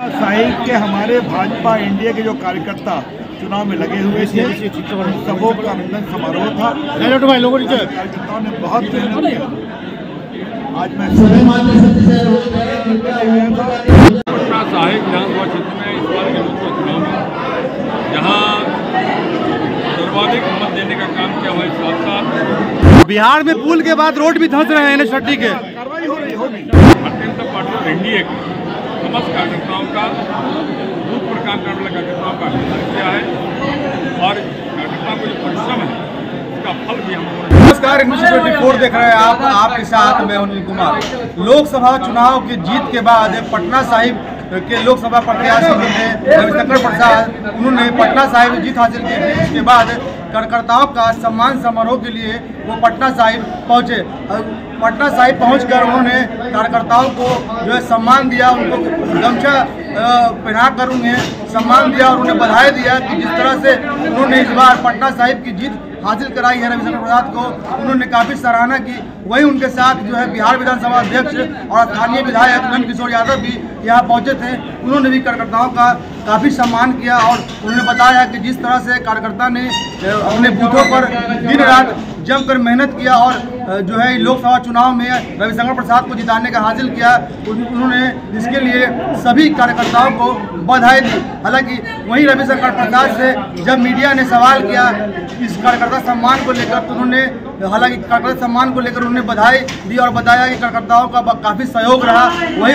साहिब के हमारे भाजपा इंडिया के जो कार्यकर्ता चुनाव में लगे हुए थे, सबों का अभिनंदन समारोह था। कार्यकर्ताओं ने बहुत मेहनत की। आज मैं पटना साहिब विधानसभा क्षेत्र में इस बार के लोकसभा चुनाव में जहां सर्वाधिक मत देने का काम किया हुआ है, साथ साथ बिहार में पुल के बाद रोड भी धंस रहे हैं NH-30 के। कार्रवाई हो रही होगी। भारतीय जनता पार्टी एनडीए के समस्त कार्यकर्ताओं का बूथ पर काम करने वाले कार्यकर्ताओं का अभिनंदन किया है और कार्यकर्ताओं को जो परिश्रम है उसका फल भी हम लोगों ने। नमस्कार, न्यूज़ 24 देख रहे हैं आप। आपके साथ मैं अनिल कुमार। लोकसभा चुनाव की जीत के बाद पटना साहिब के लोकसभा प्रत्याशी रविशंकर प्रसाद उन्होंने पटना साहिब जीत हासिल की थी। इसके बाद कार्यकर्ताओं का सम्मान समारोह के लिए वो पटना साहिब पहुंचे। पटना साहिब पहुंचकर उन्होंने कार्यकर्ताओं को जो है सम्मान दिया, उनको गमछा पहनाकर उन्हें सम्मान दिया और उन्हें बधाई दिया कि जिस तरह से उन्होंने इस बार पटना साहिब की जीत हासिल कराई है रविशंकर प्रसाद को, उन्होंने काफ़ी सराहना की। वहीं उनके साथ जो है बिहार विधानसभा अध्यक्ष और स्थानीय विधायक नंदकिशोर यादव भी यहाँ पहुँचे थे। उन्होंने भी कार्यकर्ताओं का काफ़ी सम्मान किया और उन्होंने बताया कि जिस तरह से कार्यकर्ता ने अपने बूथों पर दिन रात जमकर मेहनत किया और जो है लोकसभा चुनाव में रविशंकर प्रसाद को जिताने का हासिल किया, उन्होंने इसके लिए सभी कार्यकर्ताओं को बधाई दी। हालांकि वहीं रविशंकर प्रसाद से जब मीडिया ने सवाल किया इस कार्यकर्ता सम्मान को लेकर, तो उन्होंने कार्यकर्ता सम्मान को लेकर उन्होंने बधाई दी और बताया कि कार्यकर्ताओं का काफ़ी सहयोग रहा। वहीं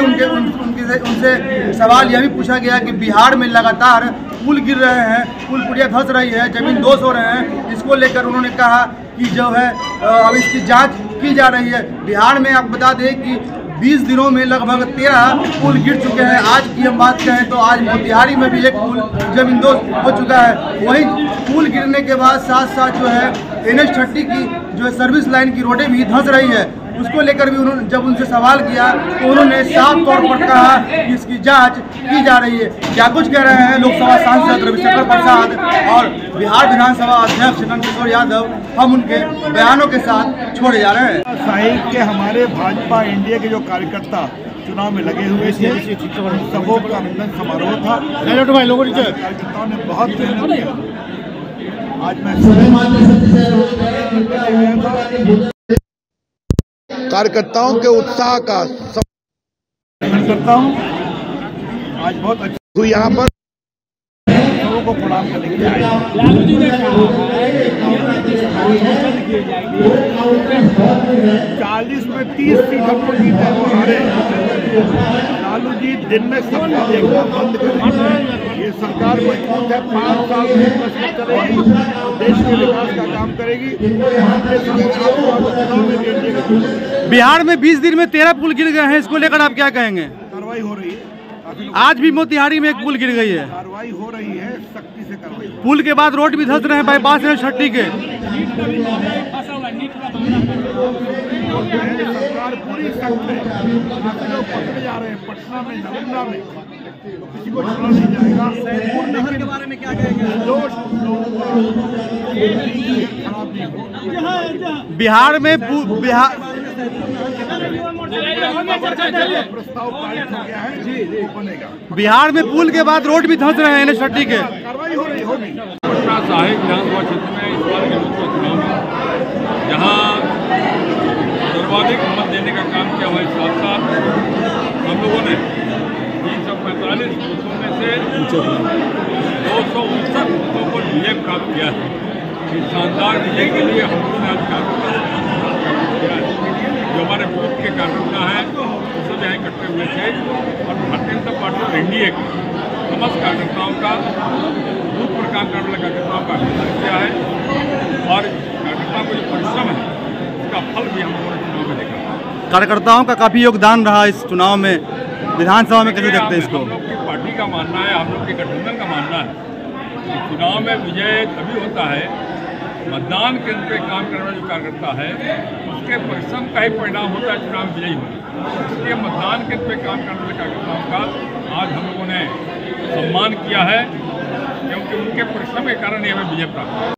उनसे सवाल यह भी पूछा गया कि बिहार में लगातार पुल गिर रहे हैं, पुल पुलिया धंस रही है, जमीन दोष हो रहे हैं, इसको लेकर उन्होंने कहा कि जो है अब इसकी जांच की जा रही है। बिहार में आप बता दें कि 20 दिनों में लगभग 13 पुल गिर चुके हैं। आज की हम बात करें तो आज मोतिहारी में भी एक पुल जमींदोज हो चुका है। वहीं पुल गिरने के बाद साथ साथ जो है NH-30 की जो है सर्विस लाइन की रोडें भी धंस रही है, उसको लेकर भी उन्होंने जब उनसे सवाल किया तो उन्होंने साफ तौर पर कहा कि इसकी जांच की जा रही है। क्या कुछ कह रहे हैं लोकसभा सांसद रविशंकर प्रसाद और बिहार विधानसभा अध्यक्ष नंदकिशोर यादव, हम उनके बयानों के साथ छोड़े जा रहे हैं। साहिब के हमारे भाजपा इंडिया के जो कार्यकर्ता चुनाव में लगे हुए थे, सबों का अभिनंदन समारोह था। कार्यकर्ताओं ने बहुत मेहनत की। आज मैं कार्यकर्ताओं के उत्साह का सम्मान करता हूँ। आज बहुत अच्छी हुई यहाँ पर लोगों को प्रणाम करने के लिए आए। 40 में 30 सीट हमको जीते वो हारे। लालू जी दिन में सब देखना बंद करें। ये सरकार मजबूत है, 5 साल में चलेगी, देश के विकास का काम करेगी। बिहार में 20 दिन में 13 पुल गिर गए हैं, इसको लेकर आप क्या कहेंगे? कार्रवाई हो रही है। आज भी मोतिहारी में एक पुल गिर गई है। कार्रवाई हो रही है, सख्ती से कार्रवाई। पुल के बाद रोड भी धंस रहे हैं बाईपास NH-30 के। सरकार पूरी सख्त है। लोग पकड़े जा रहे हैं पटना में, नालंदा में, किसी को छोड़ा नहीं जाएगा। के बारे में क्या कहेंगे? खराब नहीं हो। बिहार में प्रस्ताव पारित हो गया है, जी बनेगा। बिहार में पुल के बाद रोड भी धंस रहे हैं NH-30 के। कार्रवाई हो रही होगी। पटना साहिब विधानसभा क्षेत्र में इस बार के लोकसभा चुनाव में जहां सर्वाधिक मत देने का काम किया हुआ है, साथ साथ हम लोगों ने 345 बूथों में से 259 बूथों पर विजय प्राप्त किया है। इस शानदार विजय के लिए हम लोगों ने आज जो हमारे बूथ के कार्यकर्ता हैं वो सब यहाँ इकट्ठे हुए थे और भारतीय जनता पार्टी एनडीए के समस्त कार्यकर्ताओं का बूथ पर काम करने वाले कार्यकर्ताओं का अभिनंदन किया है और कार्यकर्ताओं को जो परिश्रम है उसका फल भी हम लोगों ने चुनाव में देखा। कार्यकर्ताओं का काफी योगदान रहा इस चुनाव में। विधानसभा में कैसे देखते हैं इसको? हम लोग की पार्टी का मानना है, हम लोग के गठबंधन का मानना है कि चुनाव में विजय तभी होता है मतदान केंद्र पे काम करने वाला जो कार्यकर्ता है उसके परिश्रम का ही परिणाम होता है चुनाव विजयी होने। इसलिए मतदान केंद्र पे काम करने वाले कार्यकर्ताओं का आज हम लोगों ने सम्मान किया है क्योंकि उनके परिश्रम के कारण ही हमें विजय प्राप्त हुआ।